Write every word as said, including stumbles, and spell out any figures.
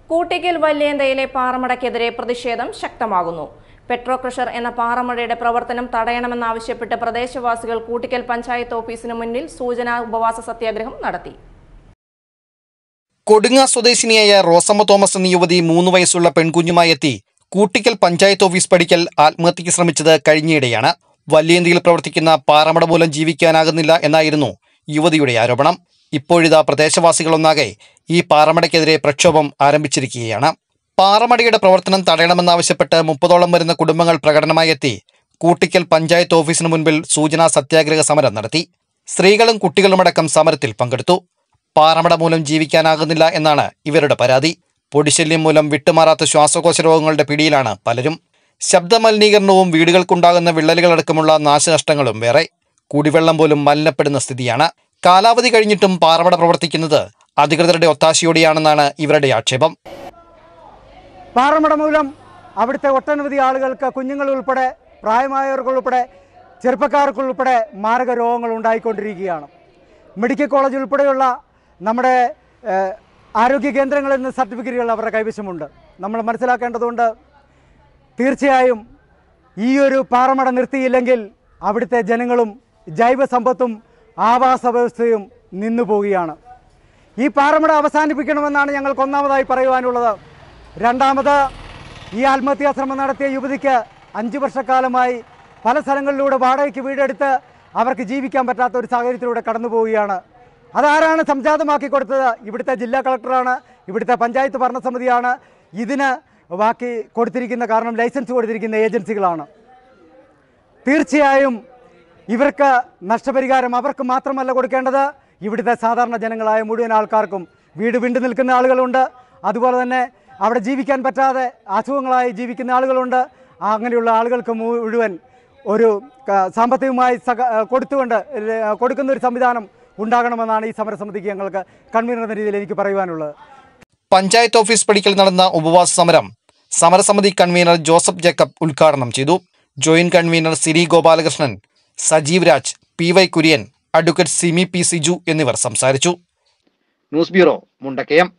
കൂട്ടിക്കൽ വല്യേന്തയിലെ പാറമടയ്ക്കെതിരെ പ്രതിഷേധം ശക്തമാകുന്നു. Petro crusher എന്ന പാറമടയുടെ പ്രവർത്തനം തടയണമെന്നാവശ്യപ്പെട്ട് പ്രദേശവാസികൾ കൂട്ടിക്കൽ പഞ്ചായത്ത് ഓഫീസിന് മുന്നിൽ സൂചനാ ഉപവാസ സത്യാഗ്രഹം നടത്തി. കൊടുങ്ങ സ്വദേശിനിയായ റോസമ്മ തോമസ് എന്ന യുവതി മൂന്ന് വയസ്സുള്ള പെൺകുഞ്ഞുമായി എത്തി കൂട്ടിക്കൽ പഞ്ചായത്ത് ഓഫീസ് പടിക്കൽ ആത്മഹത്യയ്ക്ക് ശ്രമിച്ചത് കഴിഞ്ഞയിടെയാണ്. വല്യേന്തിയിൽ പ്രവർത്തിക്കുന്ന പാറമട മൂലം ജീവിക്കാനാകുന്നില്ല എന്നായിരുന്നു യുവതിയുടെ ആരോപണം. ഇപ്പോഴിതാ പ്രദേശവാസികളൊന്നാകെ ഈ പാറമടയ്ക്കെതിരെ പ്രക്ഷോഭം ആരംഭിച്ചിരിക്കുകയാണ്. പാറമടയുടെ പ്രവർത്തനം തടയണമെന്നാവശ്യപ്പെട്ട് മുപ്പതോളം വരുന്ന കുടുംബങ്ങൾ പ്രകടനമായി എത്തി കൂട്ടിക്കൽ പഞ്ചായത്ത് ഓഫീസിന് മുൻപിൽ സൂചനാ സത്യാഗ്രഹ സമരം നടത്തി. സ്ത്രീകളും കുട്ടികളുമടക്കം സമരത്തിൽ പങ്കെടുത്തു. പാറമട മൂലം ജീവിക്കാനാകുന്നില്ല എന്നാണ് ഇവരുടെ പരാതി. പൊടിശല്യം മൂലം വിട്ടുമാറാത്ത ശ്വാസകോശ രോഗങ്ങളുടെ പിടിയിലാണ് പലരും. ശബ്ദമലിനീകരണവും വീടുകൾക്കുണ്ടാകുന്ന വിള്ളലുകളടക്കമുള്ള നാശനഷ്ടങ്ങളും വേറെ. കുടിവെള്ളം പോലും മലിനപ്പെടുന്ന സ്ഥിതിയാണ്. കാലാവധി കഴിഞ്ഞിട്ടും പാറമട പ്രവർത്തിക്കുന്നത് അധികൃതരുടെ ഒത്താശയോടെയാണെന്നാണ് ഇവരുടെ ആക്ഷേപം. പാറമട മൂലം അവിടുത്തെ ഒട്ടനവധി ആളുകൾക്ക്, കുഞ്ഞുങ്ങൾ ഉൾപ്പെടെ, പ്രായമായവർക്കുൾപ്പെടെ, ചെറുപ്പക്കാർക്കുൾപ്പെടെ മാരക രോഗങ്ങൾ ഉണ്ടായിക്കൊണ്ടിരിക്കുകയാണ്. മെഡിക്കൽ കോളേജ് ഉൾപ്പെടെയുള്ള നമ്മുടെ ആരോഗ്യ കേന്ദ്രങ്ങളിൽ നിന്ന് സർട്ടിഫിക്കറ്റുകൾ അവരുടെ കൈവശമുണ്ട്. നമ്മൾ മനസ്സിലാക്കേണ്ടതുണ്ട്, തീർച്ചയായും ഈ ഒരു പാറമട നിർത്തിയില്ലെങ്കിൽ അവിടുത്തെ ജനങ്ങളും ജൈവ സമ്പത്തും ആവാസ വ്യവസ്ഥയും നിന്നു പോവുകയാണ്. ഈ പാറമട അവസാനിപ്പിക്കണമെന്നാണ് ഞങ്ങൾക്ക് ഒന്നാമതായി പറയുവാനുള്ളത്. രണ്ടാമത്, ഈ ആത്മഹത്യാശ്രമം നടത്തിയ യുവതിക്ക് അഞ്ച് വർഷക്കാലമായി പല സ്ഥലങ്ങളിലൂടെ വാടകയ്ക്ക് വീടെടുത്ത് അവർക്ക് ജീവിക്കാൻ പറ്റാത്ത ഒരു സാഹചര്യത്തിലൂടെ കടന്നു പോവുകയാണ്. അതാരാണ് സംജാതമാക്കി കൊടുത്തത്? ഇവിടുത്തെ ജില്ലാ കളക്ടറാണ്, ഇവിടുത്തെ പഞ്ചായത്ത് ഭരണസമിതിയാണ്. ഇതിന് ബാക്കി കൊടുത്തിരിക്കുന്ന കാരണം ലൈസൻസ് കൊടുത്തിരിക്കുന്ന ഏജൻസികളാണ്. തീർച്ചയായും ഇവർക്ക് നഷ്ടപരിഹാരം അവർക്ക് മാത്രമല്ല കൊടുക്കേണ്ടത്, ഇവിടുത്തെ സാധാരണ ജനങ്ങളായ മുഴുവൻ ആൾക്കാർക്കും. വീട് വിണ്ടു നിൽക്കുന്ന ആളുകളുണ്ട്, അതുപോലെ തന്നെ അവിടെ ജീവിക്കാൻ പറ്റാതെ അസുഖങ്ങളായി ജീവിക്കുന്ന ആളുകളുണ്ട്. അങ്ങനെയുള്ള ആളുകൾക്ക് മുഴുവൻ ഒരു സാമ്പത്തികമായി സഹ കൊടുത്തുകൊണ്ട് കൊടുക്കുന്ന ഒരു സംവിധാനം ഉണ്ടാകണമെന്നാണ് ഈ സമരസമിതിക്ക് ഞങ്ങൾക്ക് കൺവീനർ എന്ന രീതിയിൽ എനിക്ക് പറയുവാനുള്ളത്. പഞ്ചായത്ത് ഓഫീസ് പടിക്കൽ നടന്ന ഉപവാസ സമരം സമരസമിതി കൺവീനർ ജോസഫ് ജേക്കബ് ഉദ്ഘാടനം ചെയ്തു. Joint convener Siri Gopalakrishnan, Sajeev Raj, P Y Kurian, advocate Simi P Siju എന്നിവർ സംസാരിച്ചു. News bureau, Mundakayam.